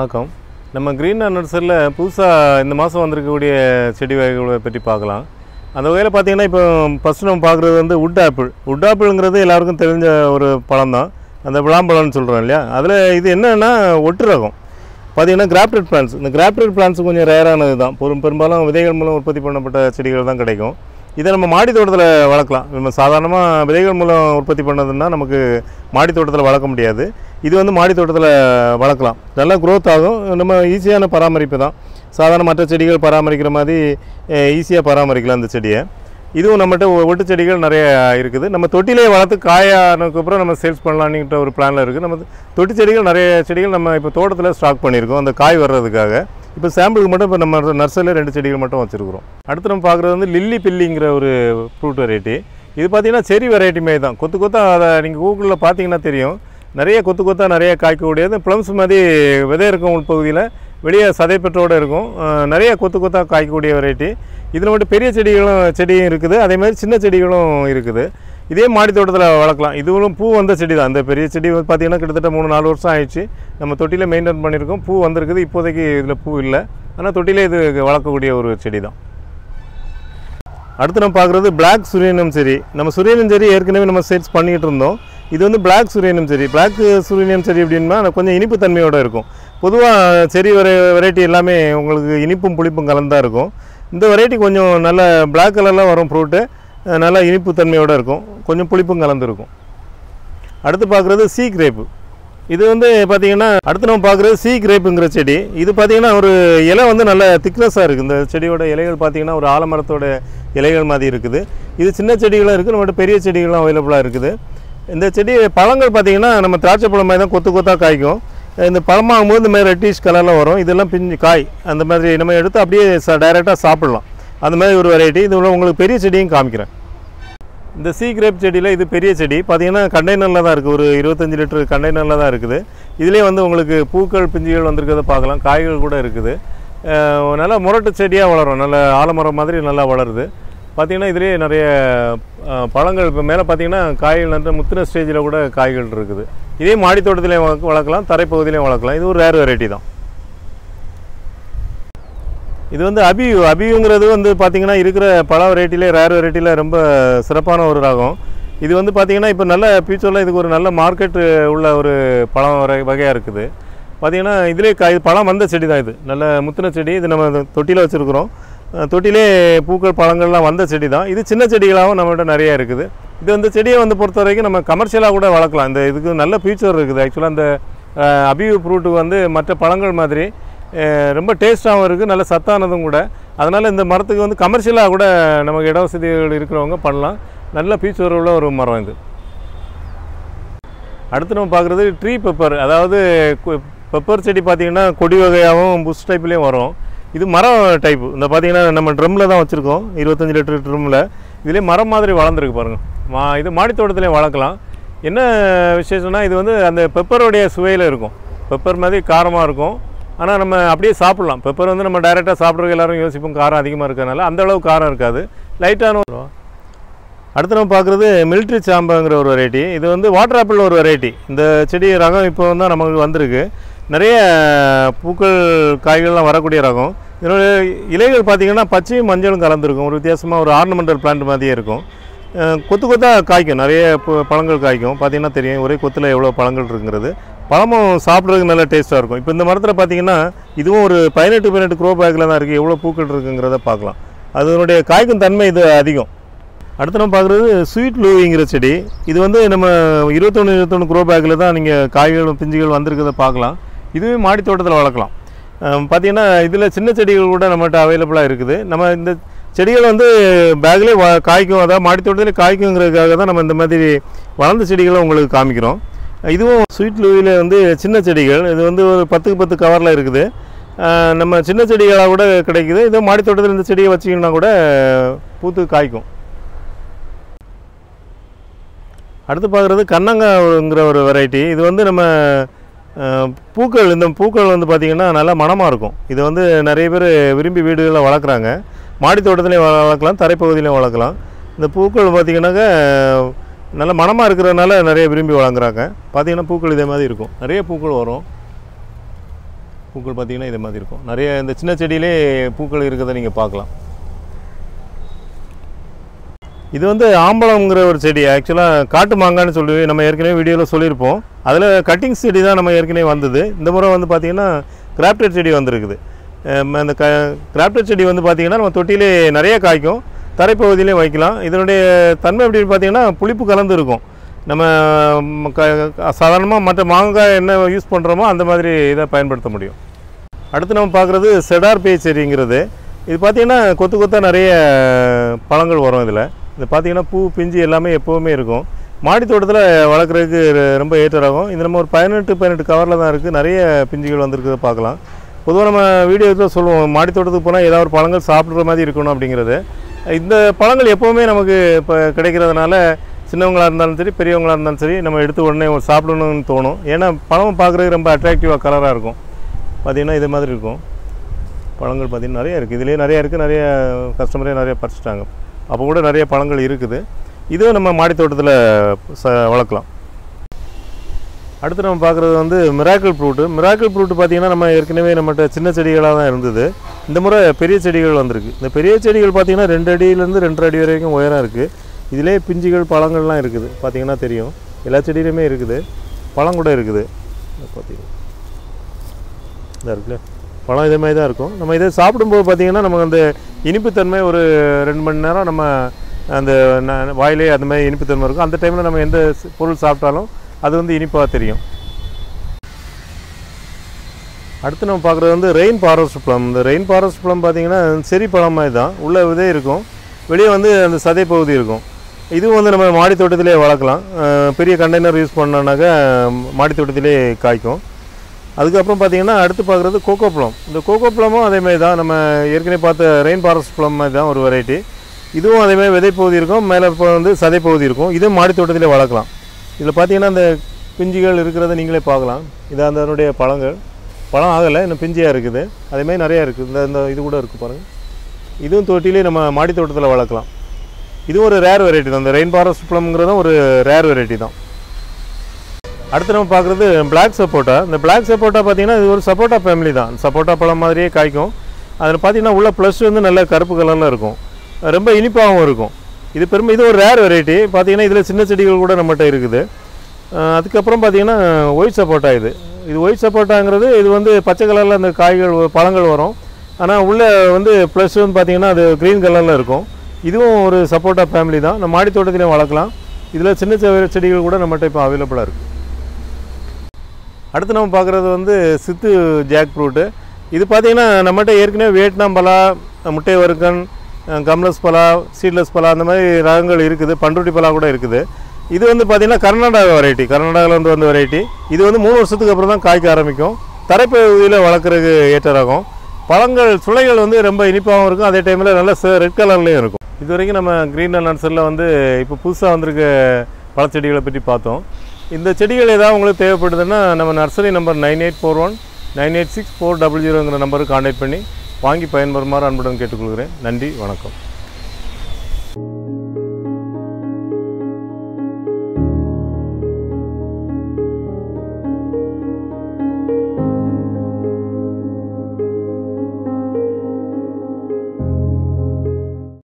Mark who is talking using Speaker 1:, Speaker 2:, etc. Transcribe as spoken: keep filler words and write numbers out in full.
Speaker 1: வணக்கம். நம்ம கிரீன் நர்சரியில் புதுசாக இந்த மாதம் வந்திருக்கக்கூடிய செடி வகைகளை பற்றி பார்க்கலாம். அந்த வகையில் பார்த்திங்கன்னா இப்போ ஃபஸ்ட்டு நம்ம பார்க்குறது வந்து உட் ஆப்பிள். உட் ஆப்பிளுங்கிறது எல்லாருக்கும் தெரிஞ்ச ஒரு பழம் தான், அந்த விளாம்பழம்னு சொல்கிறோம் இல்லையா. அதில் இது என்னென்னா ஒட்டு ரகம் பார்த்திங்கன்னா கிராஃப்டட் பிளான்ஸ். இந்த கிராஃப்டட் பிளான்ஸ் கொஞ்சம் ரேரானது தான், பெரும் பெரும்பாலும் விதைகள் மூலம் உற்பத்தி பண்ணப்பட்ட செடிகள் தான் கிடைக்கும். இதை நம்ம மாடி தோட்டத்தில் வளர்க்கலாம். நம்ம சாதாரணமாக விதைகள் மூலம் உற்பத்தி பண்ணதுன்னா நமக்கு மாடி தோட்டத்தில் வளர்க்க முடியாது. இது வந்து மாடி தோட்டத்தில் வளர்க்கலாம், நல்லா க்ரோத் ஆகும். நம்ம ஈஸியான பராமரிப்பு தான், சாதாரண மற்ற செடிகள் பராமரிக்கிற மாதிரி ஈஸியாக பராமரிக்கலாம் இந்த செடியை. இதுவும் நம்மகிட்ட ஒட்டு செடிகள் நிறைய இருக்குது. நம்ம தொட்டிலே வளர்த்து காயானதுக்கப்புறம் நம்ம சேல்ஸ் பண்ணலான்னுங்கிற ஒரு பிளானில் இருக்குது. நம்ம தொட்டி செடிகள் நிறைய செடிகள் நம்ம இப்போ தோட்டத்தில் ஸ்டாக் பண்ணியிருக்கோம் அந்த காய் வர்றதுக்காக. இப்போ சாம்பிளுக்கு மட்டும் இப்போ நம்ம நர்சரியில் ரெண்டு செடிகள் மட்டும் வச்சுருக்குறோம். அடுத்து நம்ம பார்க்குறது வந்து லில்லி பில்லிங்கிற ஒரு ஃப்ரூட் வெரைட்டி. இது பார்த்திங்கன்னா செரி வெரைட்டி மாரி தான், கொத்து கொத்தாக அதை நீங்கள் கூகுளில் பார்த்தீங்கன்னா தெரியும். நிறைய கொத்து கொத்தாக நிறைய காய்க்கக்கூடியது, ப்ளம்ஸ் மாதிரி விதை இருக்கும் உள்பகுதியில், வெளியே சதை பெற்றோடு இருக்கும். நிறைய கொத்து கொத்தாக காய்க்கக்கூடிய வெரைட்டி. இதில் மட்டும் பெரிய செடிகளும் செடியும் இருக்குது, அதேமாதிரி சின்ன செடிகளும் இருக்குது. இதே மாடி தோட்டத்தில் வளர்க்கலாம். இதுவும் பூ வந்த செடி தான். அந்த பெரிய செடி பார்த்திங்கன்னா கிட்டத்தட்ட மூணு நாலு வருஷம் ஆயிடுச்சு. நம்ம தொட்டியில் மெயின்டைன் பண்ணியிருக்கோம், பூ வந்திருக்குது. இப்போதைக்கு இதில் பூ இல்லை, ஆனால் தொட்டிலே இது வளர்க்கக்கூடிய ஒரு செடி தான். அடுத்து நம்ம பார்க்குறது பிளாக் சுரியனம் செரி. நம்ம சுரியனம் செரி ஏற்கனவே நம்ம சேல்ஸ் பண்ணிகிட்டு இருந்தோம். இது வந்து பிளாக் சுரியனம் செரி. பிளாக் சுரியனம் செரி அப்படின்னா கொஞ்சம் இனிப்பு தன்மையோடு இருக்கும். பொதுவாக செரி வெரை வெரைட்டி எல்லாமே உங்களுக்கு இனிப்பும் புளிப்பும் கலந்தாக இருக்கும். இந்த வெரைட்டி கொஞ்சம் நல்ல பிளாக் கலரில் வரும் ஃப்ரூட்டு, நல்லா இனிப்பு தன்மையோடு இருக்கும், கொஞ்சம் புளிப்பும் கலந்துருக்கும். அடுத்து பார்க்குறது சீ கிரேப்பு. இது வந்து பார்த்திங்கன்னா அடுத்து நம்ம பார்க்குறது சீ கிரேப்புங்கிற செடி. இது பார்த்திங்கன்னா ஒரு இலை வந்து நல்ல திக்னஸாக இருக்குது. இந்த செடியோட இலைகள் பார்த்திங்கன்னா ஒரு ஆலமரத்தோட இலைகள் மாதிரி இருக்குது. இது சின்ன செடிகளும் இருக்குது, நம்மகிட்ட பெரிய செடிகளும் அவைலபிளாக இருக்குது. இந்த செடி பழங்கள் பார்த்திங்கன்னா நம்ம திராட்சை பழம் மாதிரி தான் கொத்து கொத்தாக காய்க்கும். இந்த பழமாகும்போது இந்த மாதிரி ரெட்டிஷ் கலரில் வரும். இதெல்லாம் பிஞ்சு காய் அந்த மாதிரி நம்ம எடுத்து அப்படியே ச டைரெக்டாக சாப்பிட்லாம், அந்த மாதிரி ஒரு வெரைட்டி. இது உங்களுக்கு பெரிய செடியும் காமிக்கிறேன். இந்த சீ கிரேப் செடியில் இது பெரிய செடி பார்த்திங்கன்னா கண்டெய்னரில் தான் இருக்குது, ஒரு இருபத்தஞ்சி லிட்டர் கண்டெய்னரில் தான் இருக்குது. இதிலே வந்து உங்களுக்கு பூக்கள் பிஞ்சுகள் வந்திருக்கிறத பார்க்கலாம், காய்கள் கூட இருக்குது. நல்லா முரட்டு செடியாக வளரும், நல்ல ஆலமரம் மாதிரி நல்லா வளருது. பார்த்திங்கன்னா இதிலே நிறைய பழங்கள் இப்போ மேலே பார்த்திங்கன்னா காய்கள் நல்ல முத்தின ஸ்டேஜில் கூட காய்கள் இருக்குது. இதே மாடி தோட்டத்திலையும் வளர்க்கலாம், தரைப்பகுதியிலையும் வளர்க்கலாம். இது ஒரு ரேர் வெரைட்டி தான். இது வந்து அபியூ. அபியூங்கிறது வந்து பார்த்திங்கன்னா இருக்கிற பழ வெரைட்டிலே ரேர் வெரைட்டியில் ரொம்ப சிறப்பான ஒரு ரகம். இது வந்து பார்த்திங்கன்னா இப்போ நல்ல ஃபியூச்சரில் இதுக்கு ஒரு நல்ல மார்க்கெட்டு உள்ள ஒரு பழம் வகை வகையாக இருக்குது. பார்த்திங்கன்னா இதிலே காய் பழம் வந்த செடி தான். இது நல்ல முத்தின செடி. இது நம்ம தொட்டியில் வச்சுருக்குறோம். தொட்டிலே பூக்கள் பழங்கள்லாம் வந்த செடி தான். இது சின்ன செடிகளாகவும் நம்மகிட்ட நிறையா இருக்குது. இது வந்து செடியை வந்து பொறுத்த வரைக்கும் நம்ம கமர்ஷியலாக கூட வளர்க்கலாம். இந்த இதுக்கு நல்ல ஃபியூச்சர் இருக்குது. ஆக்சுவலாக அந்த அபியூ ஃப்ரூட்டு வந்து மற்ற பழங்கள் மாதிரி ரொம்ப டேஸ்ட்டாகவும் இருக்குது, நல்ல சத்தானதும் கூட. அதனால் இந்த மரத்துக்கு வந்து கமர்ஷியலாக கூட நமக்கு இட வசதிகள் இருக்கிறவங்க பண்ணலாம். நல்ல ஃபியூச்சர் உள்ள ஒரு மரம் இது. அடுத்து நம்ம பார்க்குறது ட்ரீ பெப்பர். அதாவது பெப்பர் செடி பார்த்திங்கன்னா கொடி வகையாகவும் புஷ் டைப்லேயும் வரும். இது மரம் டைப்பு. இந்த பார்த்திங்கன்னா நம்ம ட்ரம்மில் தான் வச்சுருக்கோம், இருபத்தஞ்சி லிட்டர் ட்ரம்மில். இதிலே மரம் மாதிரி வளர்ந்துருக்கு பாருங்கள். மா இது மாடி தோட்டத்திலே வளர்க்கலாம். என்ன விசேஷம்னா இது வந்து அந்த பெப்பருடைய சுவையில் இருக்கும். பெப்பர் மாதிரி காரமாக இருக்கும், ஆனால் நம்ம அப்படியே சாப்பிட்லாம். பெப்பர் வந்து நம்ம டைரெக்டாக சாப்பிட்றதுக்கு எல்லோரும் யோசிப்போம், காரம் அதிகமாக இருக்கிறதுனால. அந்தளவு காரம் இருக்காது, லைட்டான. அடுத்து நம்ம பார்க்குறது மிலிட்ரி சாம்பங்கிற ஒரு வெரைட்டி. இது வந்து வாட்டர் ஆப்பிள் ஒரு வெரைட்டி. இந்த செடி ரகம் இப்போ தான் நமக்கு வந்திருக்கு. நிறைய பூக்கள் காய்கள்லாம் வரக்கூடிய ரகம். இதனுடைய இலைகள் பார்த்திங்கன்னா பச்சையும் மஞ்சளும் கலந்துருக்கும். ஒரு வித்தியாசமாக ஒரு ஆர்னமெண்டல் பிளான்ட் மாதிரியே இருக்கும். கொத்து கொத்தாக காய்க்கும், நிறைய பழங்கள் காய்க்கும். பார்த்திங்கன்னா தெரியும் ஒரே கொத்தில் எவ்வளோ பழங்கள் இருக்குங்கிறது. பழமும் சாப்பிட்றதுக்கு நல்ல டேஸ்ட்டாக இருக்கும். இப்போ இந்த மரத்தில் பார்த்திங்கன்னா இதுவும் ஒரு பதினெட்டு பதினெட்டு க்ரோ பேக்கில் தான் இருக்குது. எவ்வளோ பூக்கள் இருக்குங்கிறத பார்க்கலாம். அதனுடைய காய்க்கும் தன்மை இது அதிகம். அடுத்து நம்ம பார்க்குறது ஸ்வீட் லூவிங்கிற செடி. இது வந்து நம்ம இருபத்தொன்று இருபத்தொன்று க்ரோ பேக்கில் தான் நீங்கள் காய்களும் பிஞ்சுகள் வந்திருக்கிறத பார்க்கலாம். இதுவே மாடி தோட்டத்தில் வளர்க்கலாம். பார்த்திங்கன்னா இதில் சின்ன செடிகள் கூட நம்மகிட்ட அவைலபிளாக இருக்குது. நம்ம இந்த செடிகள் வந்து பேக்லேயே வ காய்க்கும், அதாவது மாடி தோட்டத்திலே காய்க்குங்கிறதுக்காக தான் நம்ம இந்த மாதிரி வளர்ந்த செடிகளை உங்களுக்கு காமிக்கிறோம். இதுவும் ஸ்வீட் லூவியில் வந்து சின்ன செடிகள். இது வந்து ஒரு பத்துக்கு பத்து கவரில் இருக்குது. நம்ம சின்ன செடிகளாக கூட கிடைக்குது. இதே மாடி தோட்டத்தில் இந்த செடியை வச்சிங்கன்னா கூட பூத்து காய்க்கும். அடுத்து பார்க்குறது கண்ணங்காங்கிற ஒரு வெரைட்டி. இது வந்து நம்ம பூக்கள், இந்த பூக்கள் வந்து பார்த்திங்கன்னா நல்லா மணமாக இருக்கும். இது வந்து நிறைய பேர் விரும்பி வீடுகளில் வளர்க்குறாங்க. மாடி தோட்டத்துலேயும் வளர்க்கலாம், தரைப்பகுதியிலையும் வளர்க்கலாம். இந்த பூக்கள் பார்த்திங்கனாக்கா நல்ல மணமாக இருக்கிறதுனால நிறைய விரும்பி வளர்க்குறாங்க. பார்த்திங்கன்னா பூக்கள் இதே மாதிரி இருக்கும், நிறைய பூக்கள் வரும். பூக்கள் பார்த்திங்கன்னா இது மாதிரி இருக்கும். நிறைய இந்த சின்ன செடியிலே பூக்கள் இருக்கிறத நீங்கள் பார்க்கலாம். இது வந்து ஆம்பளம்ங்கிற ஒரு செடி. ஆக்சுவலாக காட்டு மாங்கான்னு சொல்லி நம்ம ஏற்கனவே வீடியோவில் சொல்லியிருப்போம். அதில் கட்டிங் செடி தான் நம்ம ஏற்கனவே வந்தது. இந்த முறை வந்து பார்த்திங்கன்னா கிராஃப்டட் செடி வந்திருக்குது. அந்த க கிராஃப்டட் செடி வந்து பார்த்திங்கன்னா நம்ம தொட்டியிலே நிறைய காய்க்கும், தரைப்பகுதியிலே வைக்கலாம். இதனுடைய தன்மை எப்படின்னு பார்த்திங்கன்னா புளிப்பு கலந்து இருக்கும். நம்ம க சாதாரணமாக மற்ற மாங்காய் என்ன யூஸ் பண்ணுறோமோ அந்த மாதிரி இதை பயன்படுத்த முடியும். அடுத்து நம்ம பார்க்குறது செடார் பே செடிங்கிறது. இது பார்த்திங்கன்னா கொத்து கொத்தாக நிறைய பழங்கள் வரும். இதில் இது பார்த்திங்கன்னா பூ பிஞ்சு எல்லாமே எப்போவுமே இருக்கும். மாடி தோட்டத்தில் வளர்க்குறதுக்கு ரொம்ப ஏற்றராகும். இது நம்ம ஒரு பதினெட்டு பதினெட்டு கவரில் தான் இருக்குது. நிறைய பிஞ்சுகள் வந்திருக்கிறத பார்க்கலாம். பொதுவாக நம்ம வீடியோவில் சொல்லுவோம், மாடி தோட்டத்துக்கு போனால் ஏதாவது ஒரு பழங்கள் சாப்பிட்ற மாதிரி இருக்கணும் அப்படிங்கிறது. இந்த பழங்கள் எப்போவுமே நமக்கு இப்போ கிடைக்கிறதுனால சின்னவங்களாக இருந்தாலும் சரி பெரியவங்களாக இருந்தாலும் சரி நம்ம எடுத்து உடனே சாப்பிடணும்னு தோணும். ஏன்னா பழம் பார்க்குறதுக்கு ரொம்ப அட்ராக்டிவாக கலராக இருக்கும். பார்த்திங்கன்னா இது மாதிரி இருக்கும். பழங்கள் பார்த்திங்கன்னா நிறைய இருக்குது. இதிலே நிறையா இருக்குது. நிறைய கஸ்டமரே நிறைய பறிச்சிட்டாங்க. அப்போ கூட நிறைய பழங்கள் இருக்குது. இதுவும் நம்ம மாடி தோட்டத்தில் ச வளர்க்கலாம். அடுத்து நம்ம பார்க்குறது வந்து மிராக்கிள் ஃப்ரூட்டு. மிராக்கிள் ஃப்ரூட்டு பார்த்திங்கன்னா நம்ம ஏற்கனவே நம்மகிட்ட சின்ன செடிகளாக தான் இருந்தது. இந்த முறை பெரிய செடிகள் வந்திருக்கு. இந்த பெரிய செடிகள் பார்த்திங்கன்னா ரெண்டு அடியிலேருந்து ரெண்டரை அடி வரைக்கும் உயரம் இருக்குது. இதிலே பிஞ்சுகள் பழங்கள்லாம் இருக்குது. பார்த்திங்கன்னா தெரியும், எல்லா செடியிலுமே இருக்குது. பழம் கூட இருக்குது. பார்த்திங்கன்னா இதாக இருக்குல்ல, பழம் இதே மாதிரி தான் இருக்கும். நம்ம இதை சாப்பிடும்போது பார்த்திங்கன்னா நமக்கு அந்த இனிப்புத்தன்மை ஒரு ரெண்டு மணி நேரம் நம்ம அந்த வாயிலே அந்த மாதிரி இனிப்புத்தன்மை இருக்கும். அந்த டைமில் நம்ம எந்த பொருள் சாப்பிட்டாலும் அது வந்து இனிப்பாக தெரியும். அடுத்து நம்ம பார்க்குறது வந்து ரெயின் ஃபாரஸ்ட் பழம். இந்த ரெயின் ஃபாரஸ்ட் பழம் பார்த்திங்கன்னா செரி பழம் மாதிரி தான். உள்ளே விதை இருக்கும், வெளியே வந்து அந்த சதை பகுதி இருக்கும். இதுவும் வந்து நம்ம மாடி தோட்டத்திலே வளர்க்கலாம். பெரிய கண்டெய்னர் யூஸ் பண்ணோன்னாக்கா மாடி தோட்டத்திலே காய்க்கும். அதுக்கப்புறம் பார்த்திங்கன்னா அடுத்து பார்க்குறது கோகோ பழம். இந்த கோகோ பழமும் அதேமாதிரி தான். நம்ம ஏற்கனவே பார்த்த ரெயின் ஃபாரஸ்ட் பழம் மாதிரி தான் ஒரு வெரைட்டி. இதுவும் அதேமாதிரி விதை பகுதி இருக்கும், மேலே இப்போ வந்து சதை பகுதி இருக்கும். இதுவும் மாடி தோட்டத்திலே வளர்க்கலாம். இதில் பார்த்திங்கன்னா அந்த பிஞ்சுகள் இருக்கிறத நீங்களே பார்க்கலாம். இது அதனுடைய பழங்கள். பழம் ஆகலை, இன்னும் பிஞ்சியாக இருக்குது. அதேமாதிரி நிறையா இருக்குது. இந்த இந்த இது கூட இருக்குது பாருங்கள். இதுவும் தொட்டிலே நம்ம மாடி தோட்டத்தில் வளர்க்கலாம். இதுவும் ஒரு ரேர் வெரைட்டி தான். இந்த ரெயின் ஃபாரஸ்ட் பழம்ங்கிறதும் ஒரு ரேர் வெரைட்டி தான். அடுத்து நம்ம பார்க்குறது பிளாக் சப்போட்டா. இந்த பிளாக் சப்போட்டா பார்த்திங்கன்னா இது ஒரு சப்போட்டா ஃபேமிலி தான். சப்போட்டா பழம் மாதிரியே காய்க்கும். அதில் பார்த்திங்கன்னா உள்ள ப்ளஸ் வந்து நல்ல கருப்பு கலரில் இருக்கும், ரொம்ப இனிப்பாகவும் இருக்கும். இது பெருமை இது ஒரு ரேர் வெரைட்டி. பார்த்திங்கன்னா இதில் சின்ன செடிகள் கூட நம்மகிட்ட இருக்குது. அதுக்கப்புறம் பார்த்திங்கன்னா ஒயிட் சப்போட்டா. இது இது ஒயிட் சப்போட்டாங்கிறது இது வந்து பச்சை கலரில் அந்த காய்கள் பழங்கள் வரும். ஆனால் உள்ளே வந்து ப்ளஸ் வந்து பார்த்திங்கன்னா அது க்ரீன் கலரில் இருக்கும். இதுவும் ஒரு சப்போட்டா ஃபேமிலி தான். நம்ம மாடி தோட்டத்திலையும் வளர்க்கலாம். இதில் சின்ன செடிகள் கூட நம்மகிட்ட இப்போ அவைலபிளாக இருக்குது. அடுத்து நம்ம பார்க்குறது வந்து சித்து ஜாக் ஃப்ரூட்டு. இது பார்த்திங்கன்னா நம்மகிட்ட ஏற்கனவே வியட்நாம் பலா, முட்டை வறுக்கன், கம்லஸ் பலா, சீட்லெஸ் பலா அந்த மாதிரி ரகங்கள் இருக்குது. பண்ருட்டி பலா கூட இருக்குது. இது வந்து பார்த்திங்கன்னா கர்நாடகா வெரைட்டி. கர்நாடகாவில் வந்து வந்த வெரைட்டி. இது வந்து மூணு வருஷத்துக்கு அப்புறம் தான் காய்க்க ஆரம்பிக்கும். தரைப்பகுதியில் வளர்க்குறதுக்கு ஏற்ற ரகம். பழங்கள் சுளைகள் வந்து ரொம்ப இனிப்பாகவும் இருக்கும், அதே டைமில் நல்ல ரெட் கலர்லேயும் இருக்கும். இது வரைக்கும் நம்ம க்ரீன் அண்ட் நர்சரியில் வந்து இப்போ புதுசாக வந்திருக்க பழச்செடிகளை பற்றி பார்த்தோம். இந்த செடிகள் ஏதாவது உங்களுக்கு தேவைப்படுதுன்னா நம்ம nursery number nine eight four one nine eight six four double ஜீரோங்கிற நம்பருக்கு கான்டாக்ட் பண்ணி வாங்கி பயன்பெறுமாறு அன்புடன் கேட்டுக்கொள்கிறேன். நன்றி, வணக்கம்.